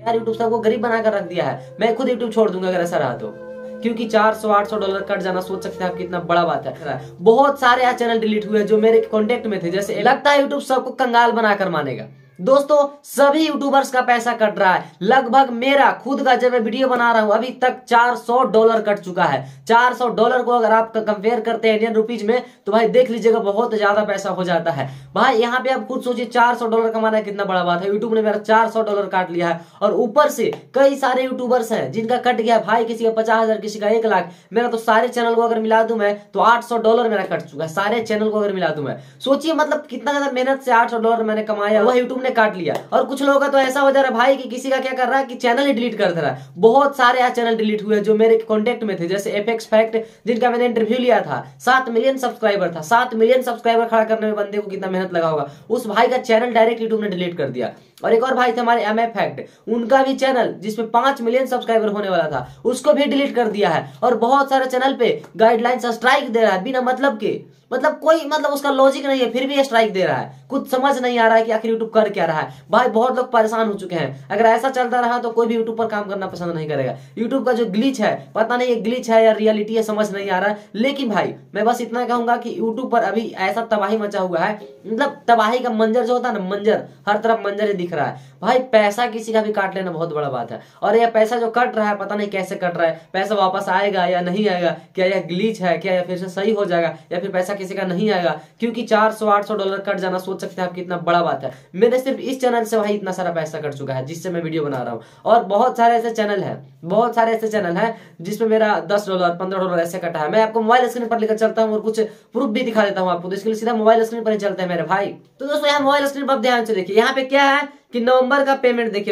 यार यूट्यूब सबको गरीब बनाकर रख दिया है। मैं खुद यूट्यूब छोड़ दूंगा अगर ऐसा रहा तो, क्योंकि 400-800 डॉलर कट जाना सोच सकते हैं आप कितना बड़ा बात है। बहुत सारे चैनल डिलीट हुए जो मेरे कांटेक्ट में थे, जैसे लगता है यूट्यूब सबको कंगाल बनाकर मानेगा। दोस्तों सभी यूट्यूबर्स का पैसा कट रहा है, लगभग मेरा खुद का जब मैं वीडियो बना रहा हूं अभी तक 400 डॉलर कट चुका है। 400 डॉलर को अगर आप कंपेयर करते हैं इंडियन रुपीज में तो भाई देख लीजिएगा बहुत ज्यादा पैसा हो जाता है। भाई यहाँ पे आप खुद सोचिए 400 डॉलर कमाना कितना बड़ा बात है। यूट्यूब ने मेरा 400 डॉलर काट लिया है और ऊपर से कई सारे यूट्यूबर्स हैं जिनका कट गया भाई, किसी का 50,000, किसी का 1 लाख। मेरा तो सारे चैनल को अगर मिला दूं मैं तो 800 डॉलर मेरा कट चुका है, सारे चैनल को अगर मिला दूं मैं। सोचिए मतलब कितना ज्यादा मेहनत से 800 डॉलर मैंने कमाया, वह यूट्यूब ने काट लिया। और कुछ लोगों का तो ऐसा हो जा रहा है भाई कि किसी का क्या कर रहा है कि चैनल ही डिलीट कर दे रहा है। बहुत सारे चैनल डिलीट हुए जो मेरे कांटेक्ट में थे, जैसे एपेक्स फैक्ट जिनका मैंने इंटरव्यू लिया था, 7 मिलियन सब्सक्राइबर था। 7 मिलियन सब्सक्राइबर खड़ा करने में बंदे को कितना मेहनत लगा होगा। उस भाई का चैनल डायरेक्ट यूट्यूब ने डिलीट कर दिया। और एक और भाई थे हमारे एम फैक्ट, उनका भी चैनल जिसमें 5 मिलियन सब्सक्राइबर होने वाला था उसको भी डिलीट कर दिया है। और बहुत सारे चैनल पे गाइडलाइंस स्ट्राइक दे रहा है बिना मतलब के, मतलब कोई मतलब उसका लॉजिक नहीं है, फिर भी स्ट्राइक दे रहा है। कुछ समझ नहीं आ रहा है कि आखिर यूट्यूब कर क्या रहा है। भाई बहुत लोग परेशान हो चुके हैं। अगर ऐसा चलता रहा तो कोई भी यूट्यूब पर काम करना पसंद नहीं करेगा। यूट्यूब का जो ग्लिच है, पता नहीं ये ग्लिच है या रियलिटी है, समझ नहीं आ रहा है। लेकिन भाई मैं बस इतना कहूंगा कि यूट्यूब पर अभी ऐसा तबाही मचा हुआ है, मतलब तबाही का मंजर जो होता है ना, मंजर, हर तरफ मंजर ही दिख रहा है। भाई पैसा किसी का भी काट लेना बहुत बड़ा बात है। और यह पैसा जो कट रहा है पता नहीं कैसे कट रहा है, पैसा वापस आएगा या नहीं आएगा, क्या यह ग्लिच है, क्या यह फिर से सही हो जाएगा, या फिर पैसा किसी का नहीं आएगा। क्योंकि 400-800 डॉलर कट जाना सोच सकते हैं आप कितना बड़ा बात है। मेरे सिर्फ इस चैनल से भाई इतना सारा पैसा कट चुका है जिससे मैं वीडियो बना रहा हूँ। और बहुत सारे ऐसे चैनल है, बहुत सारे ऐसे चैनल है जिसमें मेरा 10 डॉलर 15 डॉलर ऐसे कटा है। मैं आपको मोबाइल स्क्रीन पर लेकर चलता हूँ और कुछ प्रूफ भी दिखा देता हूँ आपको, तो इसके लिए सीधा मोबाइल स्क्रीन पर ही चलते हैं मेरे भाई। तो दोस्तों यहाँ मोबाइल स्क्रीन पर ध्यान से देखिए, यहाँ पे क्या है कि नवंबर का पेमेंट देखिए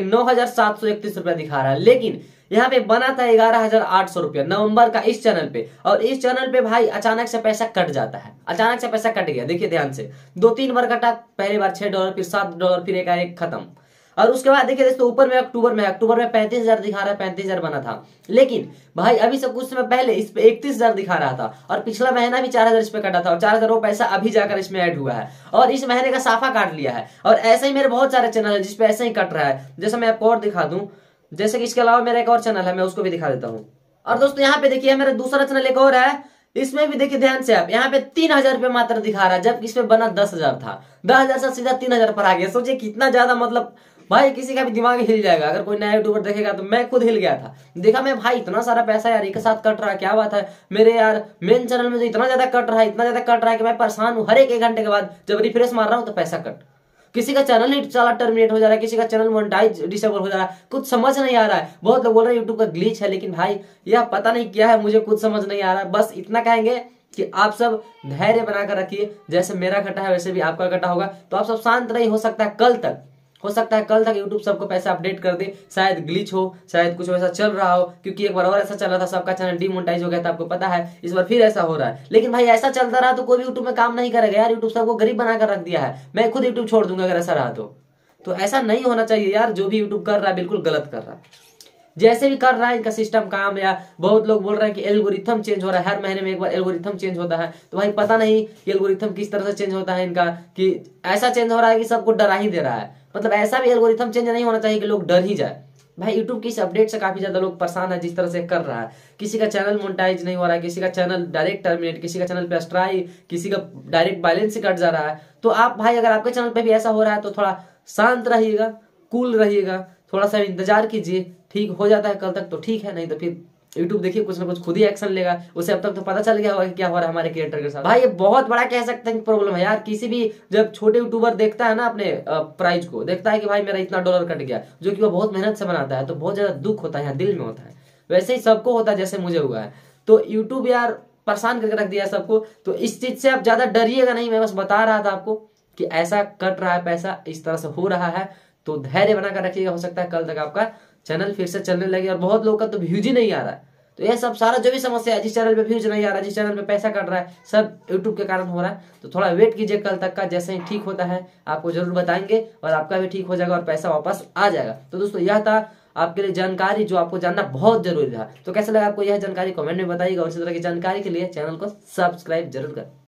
9,731 रुपया दिखा रहा है, लेकिन यहाँ पे बना था 11,800 रुपया नवंबर का इस चैनल पे। और इस चैनल पे भाई अचानक से पैसा कट जाता है, अचानक से पैसा कट गया। देखिए ध्यान से 2-3 बार कटा, पहली बार 6 डॉलर, फिर 7 डॉलर, फिर एक खत्म। और उसके बाद देखिए दोस्तों ऊपर में अक्टूबर में 35,000 दिखा रहा है, 35,000 बना था। लेकिन भाई अभी से कुछ समय पहले इस पे 31,000 दिखा रहा था और पिछला महीना भी 4,000 इस पे कटा था और 4,000 वो पैसा अभी जाकर इसमें ऐड हुआ है और इस महीने का साफा काट लिया है। और ऐसे ही मेरे बहुत सारे चैनल है जिसपे ऐसे ही कट रहा है। जैसे मैं आपको और दिखा दूं, जैसे कि इसके अलावा मेरा एक और चैनल है, मैं उसको भी दिखा देता हूँ। और दोस्तों यहाँ पे देखिए मेरा दूसरा चैनल एक और है, इसमें भी देखिए ध्यान से आप, यहाँ पे 3,000 रुपये मात्र दिखा रहा है, जबकि इसमें बना 10,000 था। 10,000 से सीधा 3,000 पर आ गया। सोचिए कितना ज्यादा, मतलब भाई किसी का भी दिमाग हिल जाएगा अगर कोई नया यूट्यूबर देखेगा। तो मैं खुद हिल गया था, देखा मैं भाई इतना सारा पैसा यार एक साथ कट रहा है, क्या बात है। मेरे यार मेन चैनल में तो इतना ज्यादा कट रहा है, इतना ज्यादा कट रहा है कि मैं परेशान हूँ। हर एक घंटे के बाद जब रिफ्रेश मार रहा हूँ तो पैसा कट, किसी का चैनल ही साला टर्मिनेट हो जा रहा है, किसी का चैनल मोनेटाइज डिसेबल हो जा रहा है, कुछ समझ नहीं आ रहा है। बहुत लोग बोल रहे हैं यूट्यूब का ग्लिच है, लेकिन भाई यह पता नहीं क्या है, मुझे कुछ समझ नहीं आ रहा है। बस इतना कहेंगे कि आप सब धैर्य बनाकर रखिए, जैसे मेरा कटा है वैसे भी आपका कटा होगा। तो आप सब शांत रहिए, हो सकता है कल तक यूट्यूब सबको पैसा अपडेट कर दे। शायद ग्लिच हो, शायद कुछ वैसा चल रहा हो, क्योंकि एक बार और ऐसा चला था, सबका चैनल डिमोनेटाइज हो गया था, आपको पता है। इस बार फिर ऐसा हो रहा है। लेकिन भाई ऐसा चलता रहा तो कोई भी यूट्यूब में काम नहीं करेगा यार। यूट्यूब सबको गरीब बनाकर रख दिया है। मैं खुद यूट्यूब छोड़ दूंगा अगर ऐसा रहा तो ऐसा नहीं होना चाहिए यार। जो भी यूट्यूब कर रहा है बिल्कुल गलत कर रहा है, जैसे भी कर रहा है इनका सिस्टम काम। या बहुत लोग बोल रहे हैं कि एल्गोरिथम चेंज हो रहा है, हर महीने में एक बार एल्गोरिथम चेंज होता है। तो भाई पता नहीं एल्गोरिथम किस तरह से चेंज होता है इनका, कि ऐसा चेंज हो रहा है कि सबको डरा ही दे रहा है। मतलब ऐसा भी एल्गोरिथम चेंज नहीं होना चाहिए कि लोग डर ही जाए। भाई यूट्यूब की इस अपडेट से काफी ज्यादा लोग परेशान है जिस तरह से कर रहा है। किसी का चैनल मोनेटाइज नहीं हो रहा है, किसी का चैनल डायरेक्ट टर्मिनेट, किसी का चैनल पे स्ट्राइक, किसी का डायरेक्ट बैलेंस ही कट जा रहा है। तो आप भाई अगर आपके चैनल पे भी ऐसा हो रहा है तो थोड़ा शांत रहिएगा, कूल रहिएगा, थोड़ा सा इंतजार कीजिए। ठीक हो जाता है कल तक तो ठीक है, नहीं तो फिर यूट्यूब देखिए कुछ ना कुछ खुद ही एक्शन लेगा। उसे अब तक तो पता चल गया होगा कि क्या हो रहा है हमारे क्रिएटर के साथ। भाई ये बहुत बड़ा कह सकते हैं प्रॉब्लम है यार। किसी भी जब छोटे यूट्यूबर देखता है ना अपने प्राइस को, देखता है कि भाई मेरा इतना डॉलर कट गया, जो कि वो बहुत मेहनत से बनाता है, तो बहुत ज्यादा दुख होता है, दिल में होता है। वैसे ही सबको होता है जैसे मुझे हुआ है। तो यूट्यूब यार परेशान करके रख दिया सबको। तो इस चीज से आप ज्यादा डरिएगा नहीं, मैं बस बता रहा था आपको कि ऐसा कट रहा है पैसा, इस तरह से हो रहा है। तो धैर्य बनाकर रखिएगा, हो सकता है कल तक आपका चैनल फिर से चलने लगे। और बहुत लोग का तो व्यूज ही नहीं आ रहा है। तो ये सब सारा जो भी समस्या है, जिस चैनल पे व्यूज नहीं आ रहा है, जिस चैनल पे पैसा कट रहा है, सब यूट्यूब के कारण हो रहा है। तो थोड़ा वेट कीजिए कल तक का, जैसे ही ठीक होता है आपको जरूर बताएंगे और आपका भी ठीक हो जाएगा और पैसा वापस आ जाएगा। तो दोस्तों यह था आपके लिए जानकारी जो आपको जानना बहुत जरूरी था। तो कैसा लगा आपको यह जानकारी कमेंट में बताइएगा और इसी तरह की जानकारी के लिए चैनल को सब्सक्राइब जरूर करें।